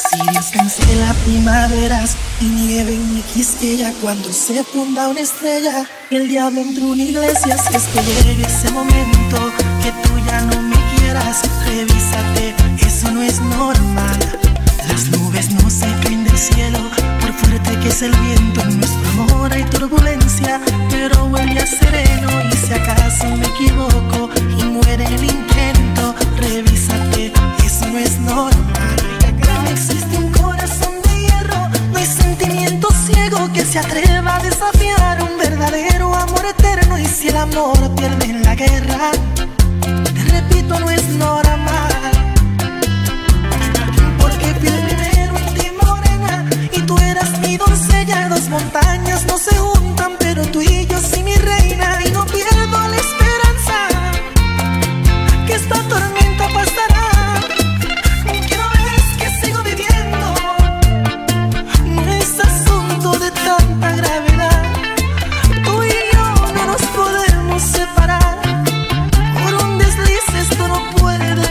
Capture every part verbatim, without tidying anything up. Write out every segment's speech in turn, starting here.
Si Dios cancela primaveras y nieve en Quisqueya, cuando se funda una estrella y el diablo entre una iglesia, si es que llegue ese momento que tú ya no me quieras, revísate, eso no es normal. Las nubes no se caen del cielo, por fuerte que es el viento, en nuestro amor hay turbulencia, pero vuelve a sereno. Y si acaso me equivoco y muere el intento, revísate, eso no es normal. No existe un corazón de hierro, no hay sentimiento ciego que se atreva a desafiar un verdadero amor eterno. Y si el amor pierde en la guerra, te repito, no es normal. Porque fui el primero en ti, morena, y tú eras mi doncella. Dos montañas no se juntan, pero tú y yo sí, mi reina. Y no pierdo la esperanza que esta tormenta pasará. Quiero ver que sigo viviendo, no es asunto de tanta gravedad. Tú y yo no nos podemos separar, por un desliz esto no puede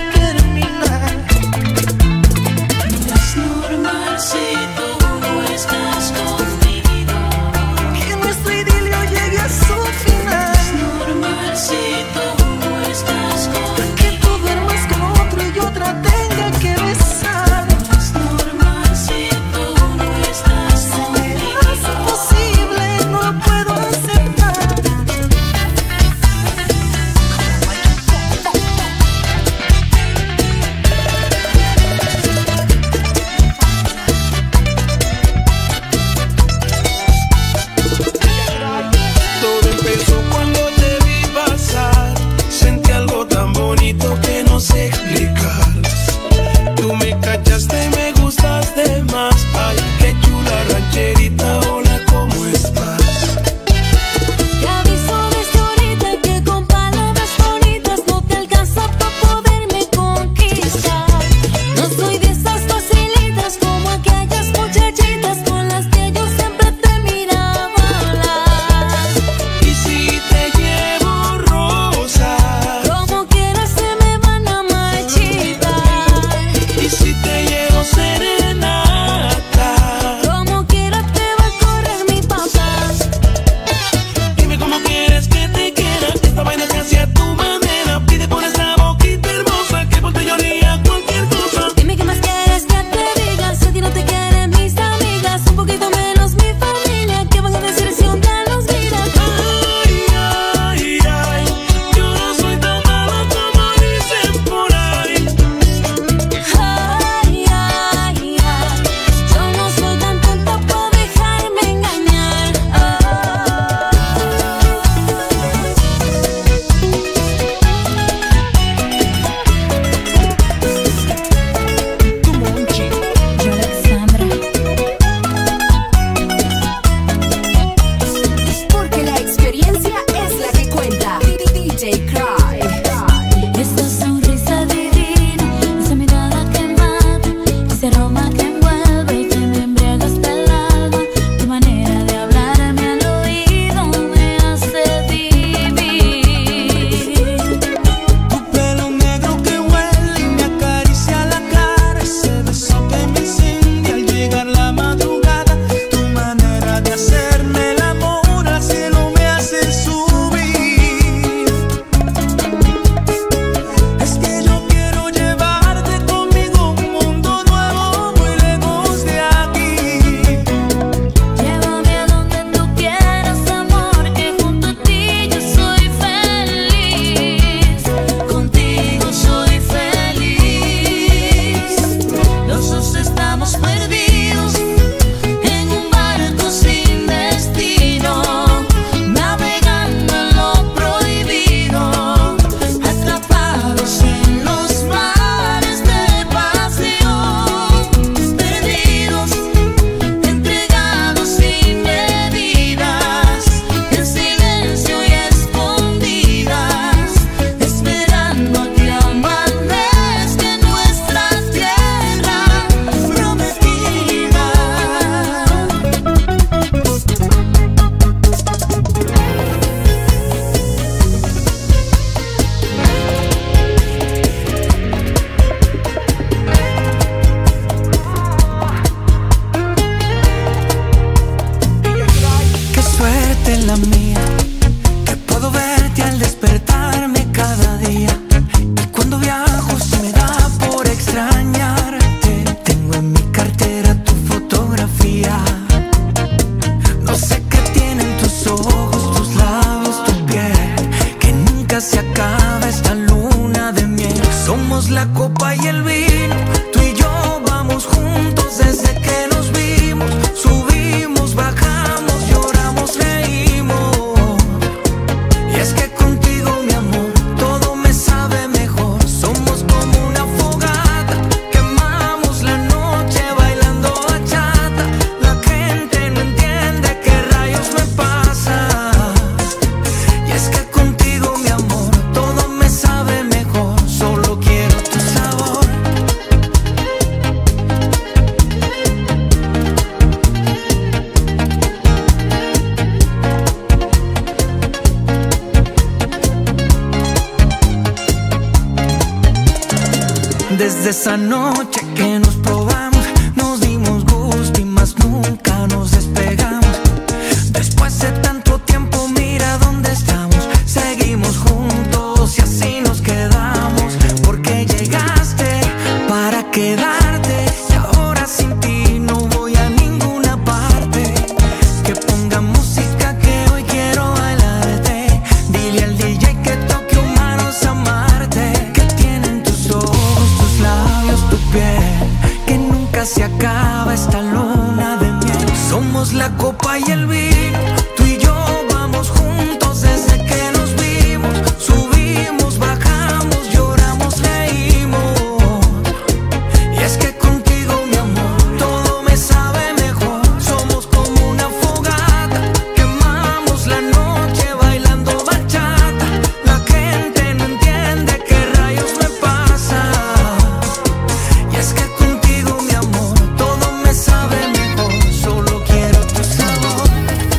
Desde esa noche que nos probamos, nos dimos gusto y más nunca nos despegamos. Después de tanto tiempo, mira dónde estamos. Seguimos juntos y así nos quedamos. Porque llegaste para quedarte y ahora sin ti no voy a ninguna parte. Que ponga música que hoy quiero bailarte. Dile al D J que toque humanos amarte. Que tienen tus ojos, tus labios, tu piel, que nunca se acaba esta luna de miel. Somos la copa y el vino, tú y yo vamos juntos desde que nos vimos. Subimos, bajamos, lloramos, reímos. Y es que contigo, mi amor, todo me sabe mejor. Somos como una fogata, quemamos la noche bailando bachata. La gente no entiende qué rayos me pasa. Y es que contigo, mi amor, todo me sabe mejor. Solo quiero tu sabor.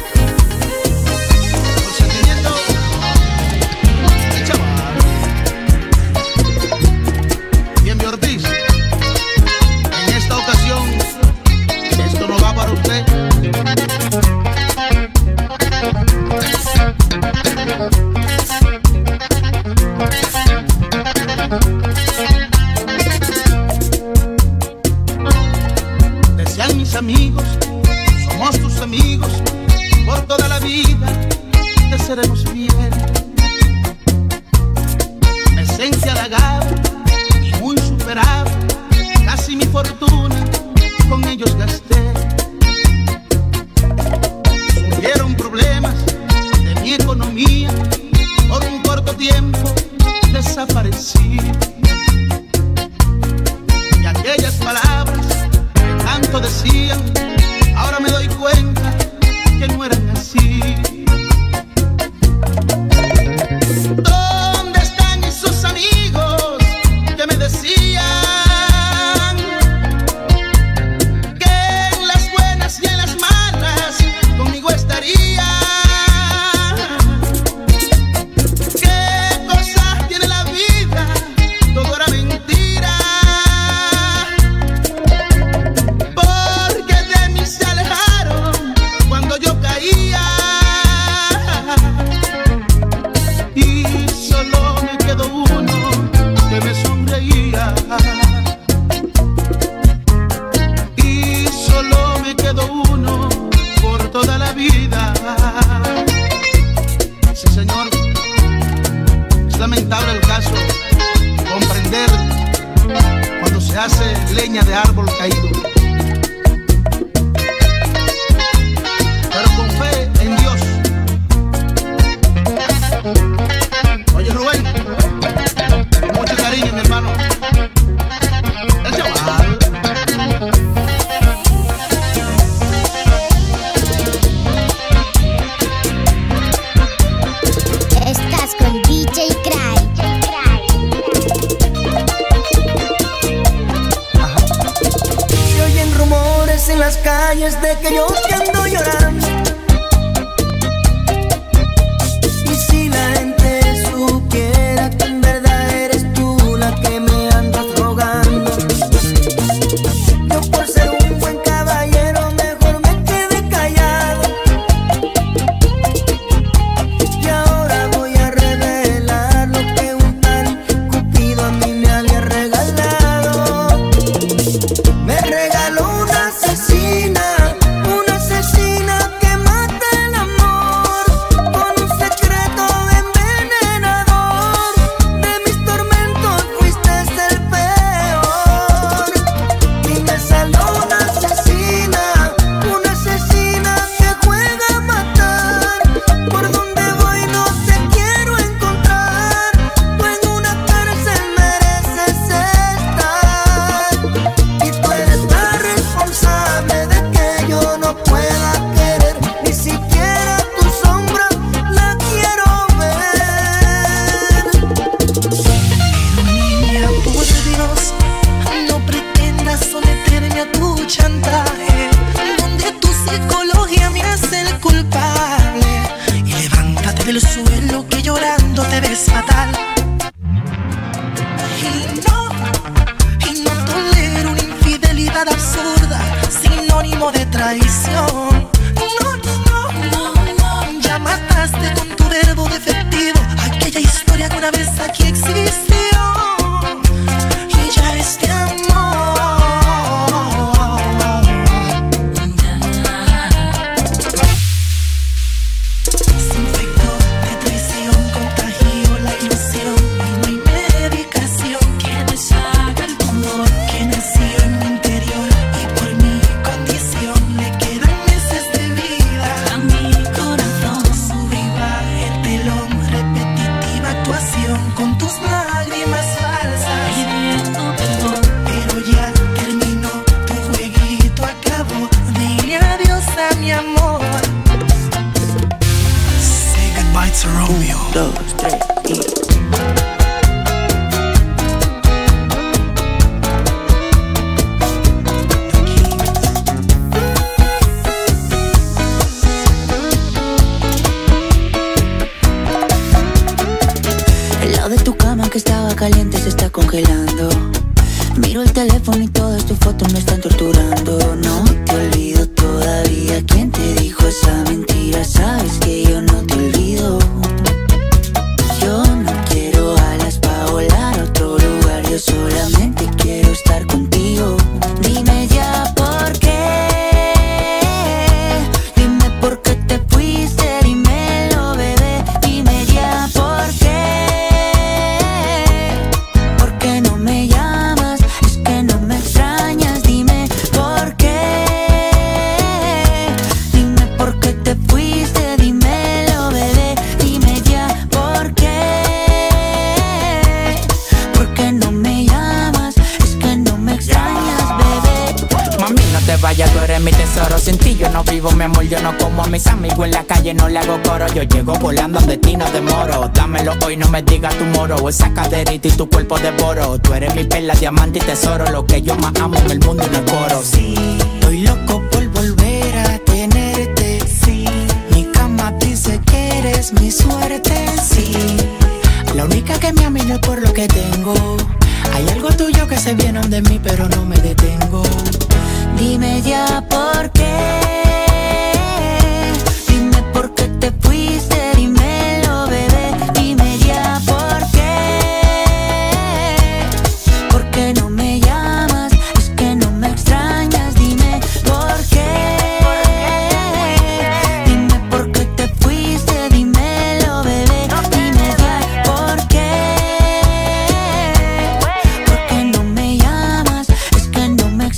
Consentimiento, el chaval. Bien, mi Ortiz. En esta ocasión, esto no va para usted. Decían mis amigos, somos tus amigos, por toda la vida te seremos fiel. Me sentí halagado y muy superado, casi mi fortuna con ellos gasté. Surgieron problemas de mi economía, por un corto tiempo desaparecí. Y aquellas palabras que tanto decían, ahora me doy cuenta que no eran así. ¿Dónde están esos amigos que me decían que en las buenas y en las malas conmigo estarían? ¿Qué cosas tiene la vida? Todo era mentira. Porque de mí se alejaron cuando yo caía. Y solo me quedó uno que me sonreía. Y solo me quedó uno por toda la vida. Sí, señor. Es lamentable el caso, comprender cuando se hace leña de árbol caído. Pero con fe en Dios. Oye, Rubén, con mucho cariño, mi hermano. El chaval. Estás con D J Cry. Se oyen rumores en las calles de que yo te ando llorando. Y si la gente supiera que en verdad eres tú la que me andas rogando. Yo por ser un buen caballero mejor me quedé callado. Y ahora voy a revelar lo que un tal Cupido a mí me había regalado. Me regaló una asesina, una asesina que mata el amor, con un secreto envenenador. De mis tormentos fuiste el peor. Y me salió una asesina, una asesina que juega a matar. Por donde voy no te quiero encontrar. Tú en una cárcel mereces estar. Y tú eres la responsable de que yo no pueda querer. Ni siquiera tu sombra la quiero ver. Pero niña, por Dios, no pretendas someterme a tu chantaje, donde tu psicología me hace el culpable. Y levántate del suelo que llorando te ves fatal. Y no, y verdad absurda, sinónimo de traición. No, no, no, no, ya mataste con tu verbo defectivo aquella historia que una vez aquí existió. Y ya este amor se infectó de traición, contagió la ilusión. Y no hay medicación que deshaga el tumor que nació en mi interior. Y por mi condición le quedan meses de vida a mi corazón. Sube y baja el telón, repetitiva actuación con tus lágrimas falsas, pidiendo perdón. Pero ya terminó, tu jueguito acabó. Dile adiós a mi amor. Say goodbye to Romeo. Dos, tres y... El lado de tu cama que estaba caliente se está congelando. Miro el teléfono y todas tus fotos me están torturando. No te olvido todavía. ¿Quién te dijo esa mentira? Sabes que yo no te olvido. Yo no quiero alas para volar a otro lugar. Yo solamente quiero estar contigo. Dime ya por qué. Dime por qué te fuiste. Dímelo, bebé. Dime ya por qué. ¿Por qué no me llamas? Es que no me extrañas. Dime por qué. Dime por qué te fuiste. Dímelo, bebé. Dime ya por qué. ¿Por qué no me llamas? Es que no me extrañas, bebé. Mami, no te vayas, tú eres mi tesoro. Sin ti yo no vivo, mi amor, yo no como a mis amigos en la calle, no le hago coro. Yo llego volando de ti, no demoro. Dámelo hoy, no me digas tu moro. Esa caderita y tu cuerpo devoro. Tú eres mi perla, diamante y tesoro. Lo que yo más amo en el mundo y no es coro. Sí, estoy loco por volver a tenerte. Sí, mi cama dice que eres mi suerte. Sí, La única que me ama y no es por lo que tengo. Hay algo tuyo que se viene de mí, pero no me detengo. Dime ya por qué. Dime por qué te fuiste. Dímelo, bebé. Dime ya por qué. ¿Por qué no me llamas? Es que no me extrañas. Dime por qué. Dime por qué te fuiste. Dímelo, bebé. Dime ya por qué. ¿Por qué no me llamas? Es que no me extrañas.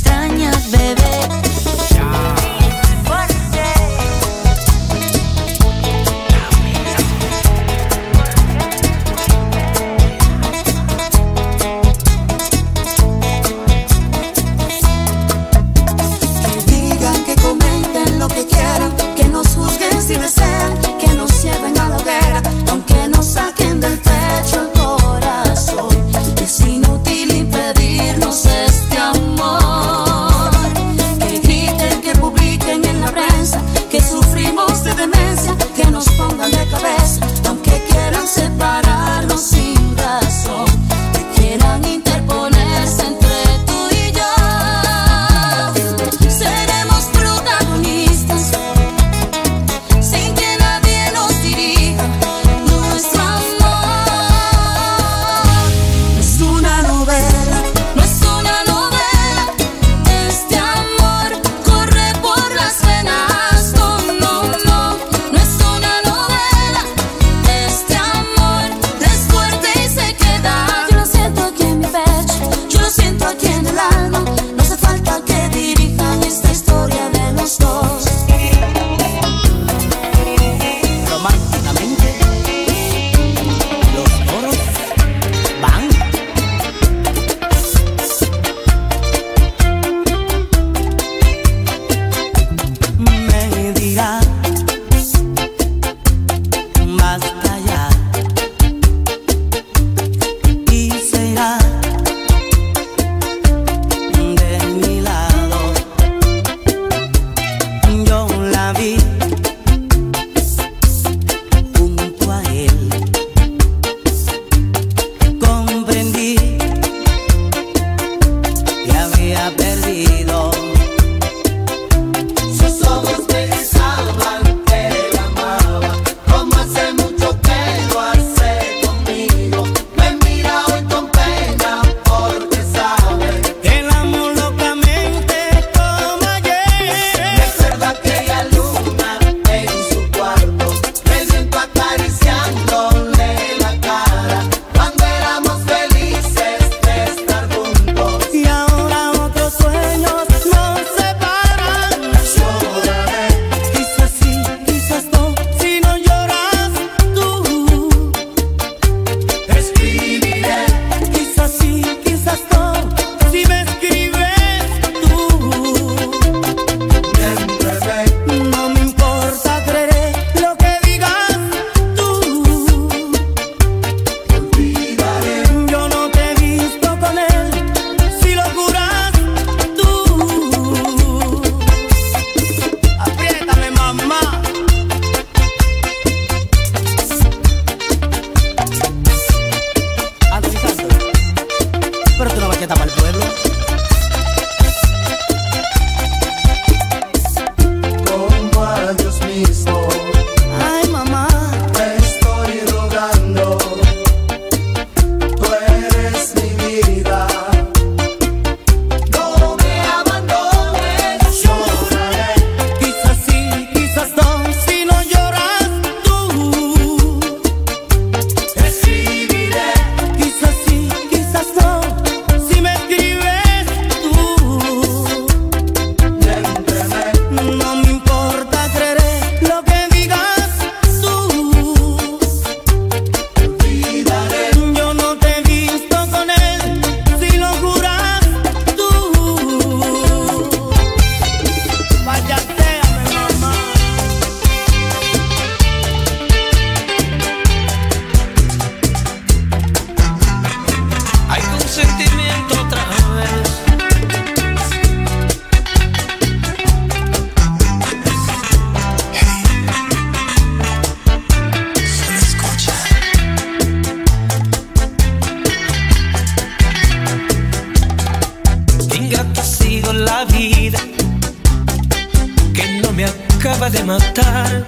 la vida que no me acaba de matar.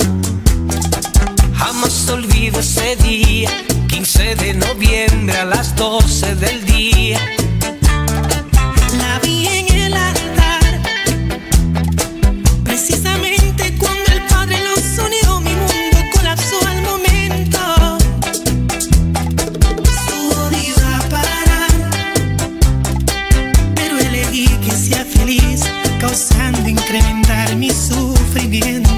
Jamás olvido ese día, quince de noviembre a las doce del día. La vi en el altar, precisamente cuando el Padre los unió, mi mundo colapsó al momento. Todo iba a parar, pero elegí que sea feliz, causando incrementar mi sufrimiento.